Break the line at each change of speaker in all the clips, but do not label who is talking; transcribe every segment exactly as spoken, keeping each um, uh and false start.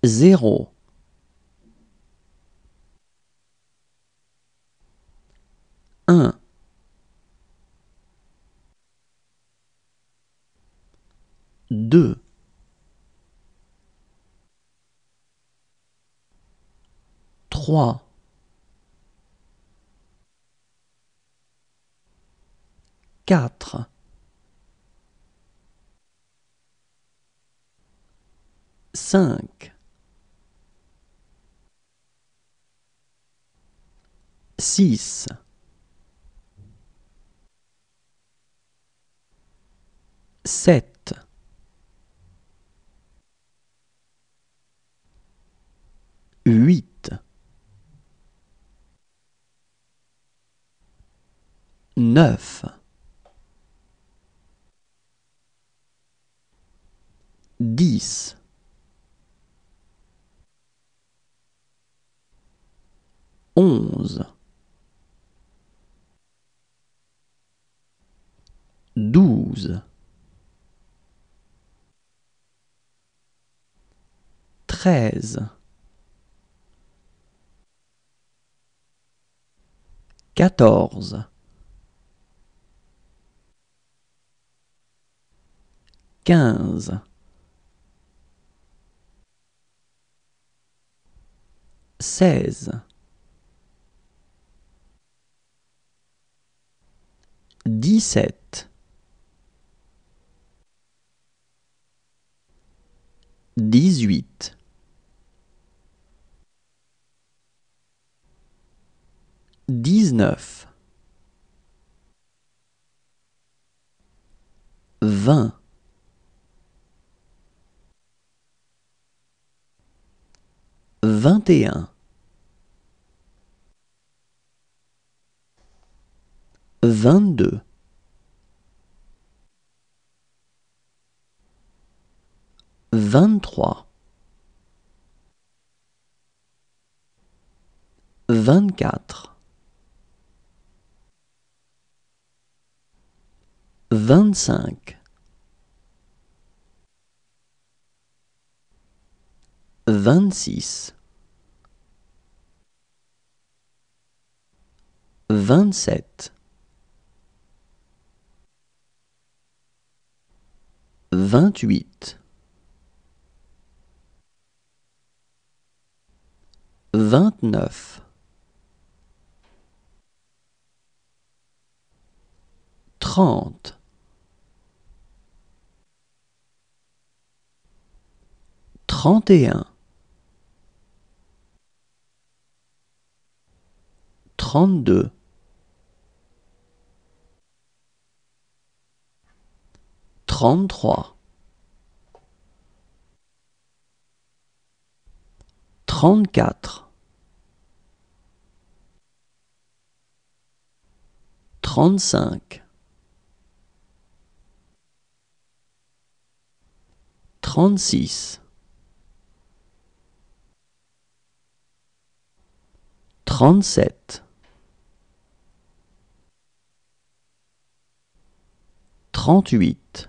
zéro, un, deux, trois, quatre, cinq, six, sept, huit, neuf, dix, onze, douze, treize, quatorze, quinze, seize, dix-sept, dix-huit, dix-neuf, vingt, vingt et un, vingt-deux, vingt-trois, vingt-quatre, vingt-cinq, vingt-six, vingt-sept, vingt-huit, vingt-neuf, trente, trente et un, trente-deux, trente-trois, trente-quatre, trente-cinq, trente-six, trente-sept, trente-huit,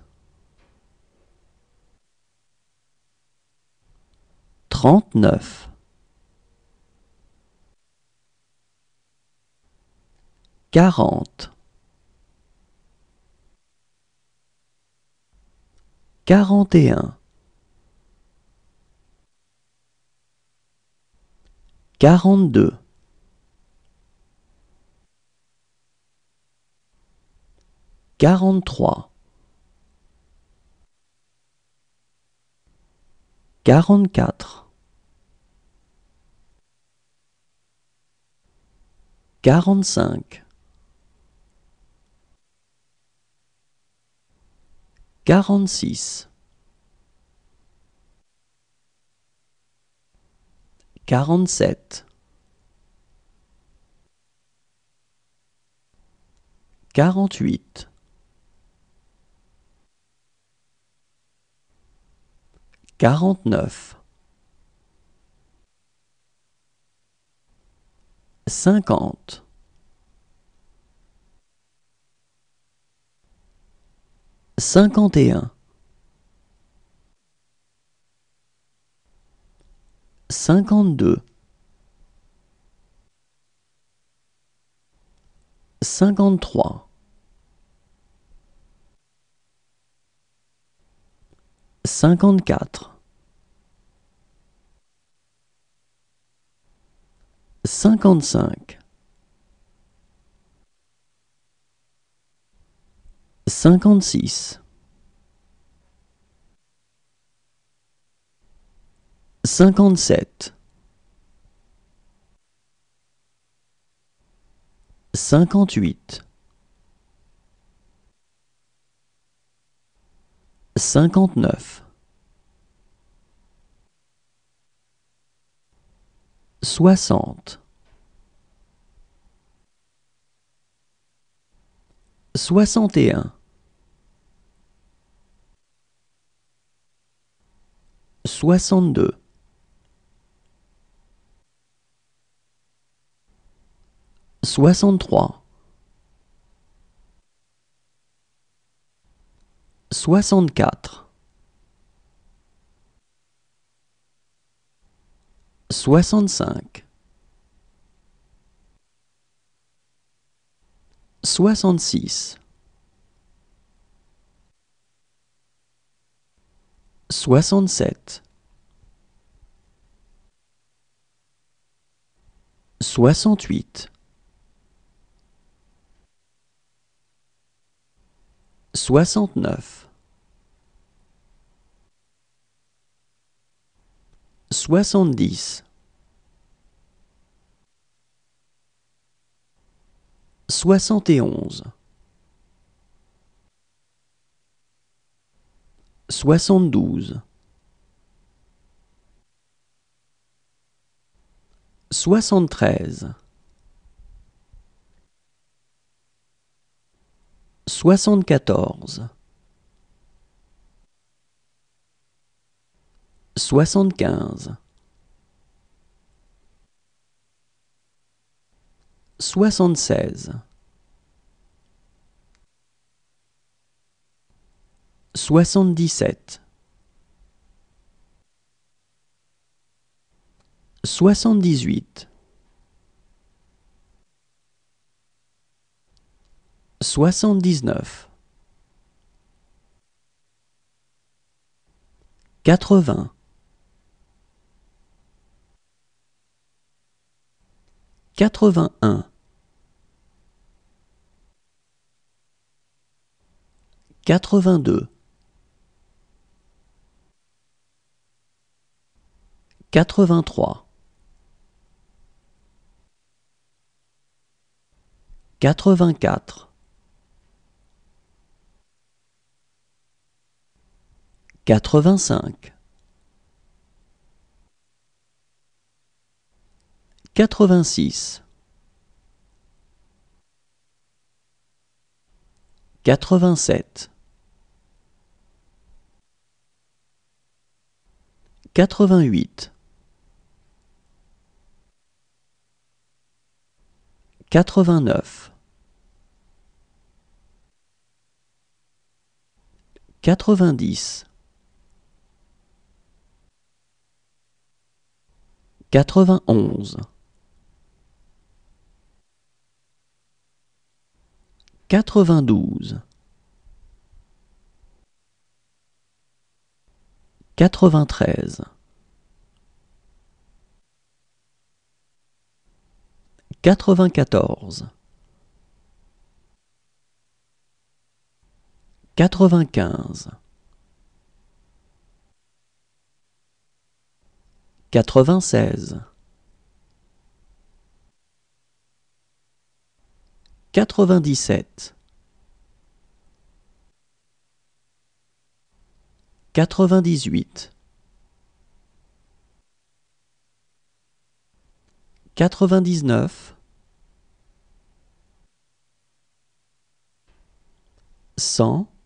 trente-neuf, quarante, quarante et un, quarante-deux, quarante-trois, quarante-quatre, quarante-cinq, quarante-six, quarante-sept, quarante-huit, quarante-neuf, cinquante, cinquante et un, cinquante-deux, cinquante-trois, cinquante-quatre, cinquante-cinq, cinquante-six, cinquante-sept, cinquante-huit, cinquante-neuf, soixante, soixante et un, soixante-deux, soixante-trois, soixante-quatre, soixante-cinq, soixante-six, soixante-sept, soixante-huit, soixante-neuf, soixante-dix, soixante et onze, soixante-douze, soixante-treize, soixante-quatorze, soixante-quinze, soixante-seize, soixante-dix-sept, soixante-dix-huit, soixante-dix-neuf, quatre-vingts, quatre-vingt-un, quatre-vingt-deux, quatre-vingt-trois, quatre-vingt-quatre, quatre-vingt-cinq, quatre-vingt-six, quatre-vingt-sept, quatre-vingt-huit, quatre-vingt-neuf, quatre-vingt-dix, quatre-vingt-onze, quatre-vingt-douze, quatre-vingt-treize, quatre-vingt-quatorze, quatre-vingt-quinze, quatre-vingt-seize, quatre-vingt-dix-sept, quatre-vingt-dix-huit, quatre-vingt-dix-neuf, cent,